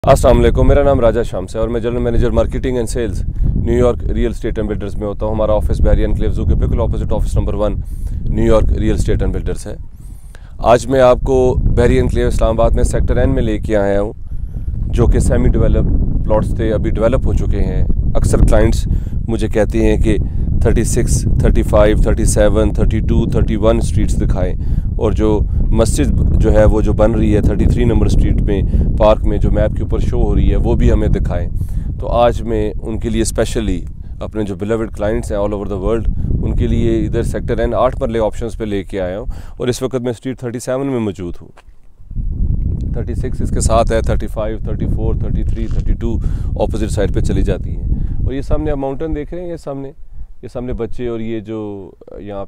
अस्सलाम वालेकुम, मेरा नाम राजा शाम्स है और मैं general manager marketing and sales New York real estate and builders में होता हूँ। हमारा ऑफिस बहरिया एनक्लेव ज़ू के बिल्कुल opposite office number 1 New York real estate and builders है। आज मैं आपको बहरिया एनक्लेव इस्लामाबाद में सेक्टर एन में लेके आया हूँ, जो कि सेमी डेवलप प्लॉट्स थे, अभी डेवलप हो चुके हैं। अक्सर क्लाइंट्स मुझे कहते हैं कि 36, 35, 37, 32, 31 स्ट्रीट्स दिखाएं, और जो मस्जिद जो है वो जो बन रही है 33 नंबर स्ट्रीट में पार्क में जो मैप के ऊपर शो हो रही है वो भी हमें दिखाएं। तो आज मैं उनके लिए स्पेशली अपने जो बिलवेड क्लाइंट्स हैं ऑल ओवर द वर्ल्ड, उनके लिए इधर सेक्टर एन 8 मरले ऑप्शंस पे लेके आया हूँ। और इस वक्त मैं स्ट्रीट 37 में मौजूद हूँ। 36 इसके साथ है, 35, 34, 33, 32 ऑपोजिट साइड पे चली जाती हैं। और ये सामने आप माउंटेन देख रहे हैं, ये सामने बच्चे और ये जो यहाँ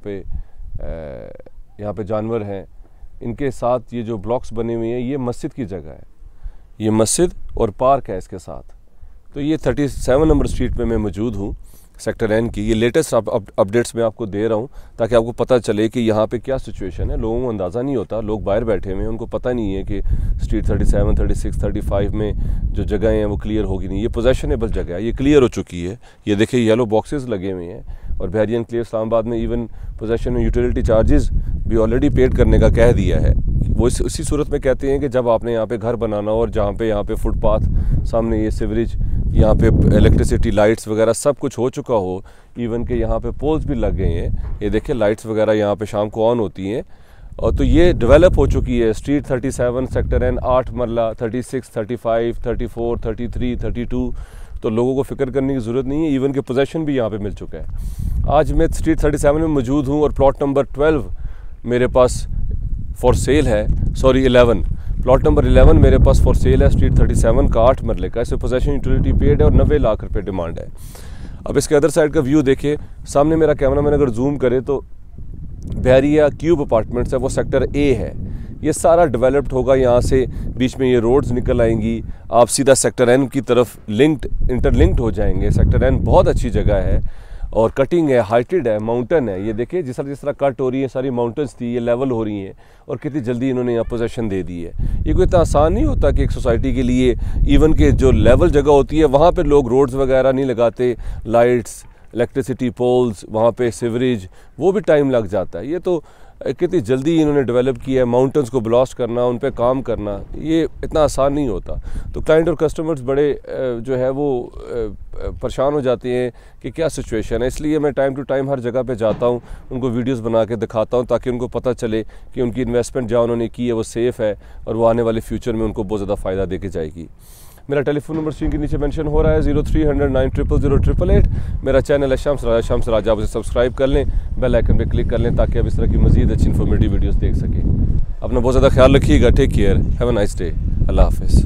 पे जानवर हैं, इनके साथ ये जो ब्लॉक्स बने हुए हैं, ये मस्जिद की जगह है। ये मस्जिद और पार्क है इसके साथ। तो ये 37 नंबर स्ट्रीट में मैं मौजूद हूँ सेक्टर एन की। ये लेटेस्ट अपडेट्स मैं आपको दे रहा हूँ ताकि आपको पता चले कि यहाँ पे क्या सिचुएशन है। लोगों को अंदाज़ा नहीं होता, लोग बाहर बैठे हुए हैं, उनको पता नहीं है कि स्ट्रीट 37, 36, 35 में जो जगह हैं वो क्लियर होगी नहीं। ये पोजेशनेबल जगह है, ये क्लियर हो चुकी है। ये देखिए येलो बॉक्सेस लगे हुए हैं। और बहरिया एनक्लेव इस्लामाबाद में इवन पोजेशन में यूटिलिटी चार्जेस भी ऑलरेडी पेड करने का कह दिया है। वो इसी सूरत में कहते हैं कि जब आपने यहाँ पे घर बनाना हो और जहाँ पे फुटपाथ, सामने ये सीवरेज, यहाँ पे इलेक्ट्रिसिटी, लाइट्स वगैरह सब कुछ हो चुका हो, इवन के यहाँ पे पोल्स भी लग गए हैं। ये देखिए लाइट्स वगैरह यहाँ पे शाम को ऑन होती हैं। और तो ये डेवलप हो चुकी है स्ट्रीट 37 सेक्टर एन 8 मरला, 36, 35, 34, 33, 32। तो लोगों को फिक्र करने की ज़रूरत नहीं है, इवन के पोजेशन भी यहाँ पे मिल चुका है। आज मैं स्ट्रीट 37 में मौजूद हूँ और प्लॉट नंबर 12 मेरे पास फॉर सेल है, सॉरी 11, प्लॉट नंबर 11 मेरे पास फॉर सेल है स्ट्रीट 37 का 8 मरले का। इसमें पोजेशन यूटिलिटी पेड है और 90 लाख रुपए डिमांड है। अब इसके अदर साइड का व्यू देखिए, सामने मेरा कैमरा मैन अगर जूम करे तो बहरिया क्यूब अपार्टमेंट्स है, वो सेक्टर ए है। ये सारा डेवलप्ड होगा, यहाँ से बीच में ये रोड्स निकल आएंगी, आप सीधा सेक्टर एन की तरफ इंटरलिंक्ड हो जाएंगे। सेक्टर एन बहुत अच्छी जगह है और कटिंग है, हाइटेड है, माउंटेन है। ये देखिए जिस तरह कट हो रही है, सारी माउंटेन्स थी, ये लेवल हो रही हैं और कितनी जल्दी इन्होंने यहाँ पोजेशन दे दी है। ये कोई इतना आसान नहीं होता कि एक सोसाइटी के लिए इवन के जो लेवल जगह होती है वहाँ पे लोग रोड्स वगैरह नहीं लगाते, लाइट्स, इलेक्ट्रिसिटी पोल्स, वहाँ पे सीवरेज, वो भी टाइम लग जाता है। ये तो कितनी जल्दी इन्होंने डेवलप किया है। माउंटेन्स को ब्लास्ट करना, उन पे काम करना, ये इतना आसान नहीं होता। तो क्लाइंट और कस्टमर्स बड़े जो है वो परेशान हो जाते हैं कि क्या सिचुएशन है। इसलिए मैं टाइम टू टाइम हर जगह पे जाता हूँ, उनको वीडियोस बना के दिखाता हूँ ताकि उनको पता चले कि उनकी इन्वेस्टमेंट जहाँ उन्होंने की है वो सेफ़ है और वो आने वाले फ्यूचर में उनको बहुत ज़्यादा फ़ायदा दे के जाएगी। मेरा टेलीफोन नंबर स्क्रीन के नीचे मेंशन हो रहा है 0300 900 मेरा चैनल है शाम्स राजा। आप उसे सब्सक्राइब कर लें, बेल आइकन पे क्लिक कर लें ताकि आप इस तरह की मज़ीद अच्छी इन्फॉर्मेटिव वीडियोस देख सकें। अपना बहुत ज़्यादा ख्याल रखिएगा। Take care, have a nice day, अल्लाह हाफिज़।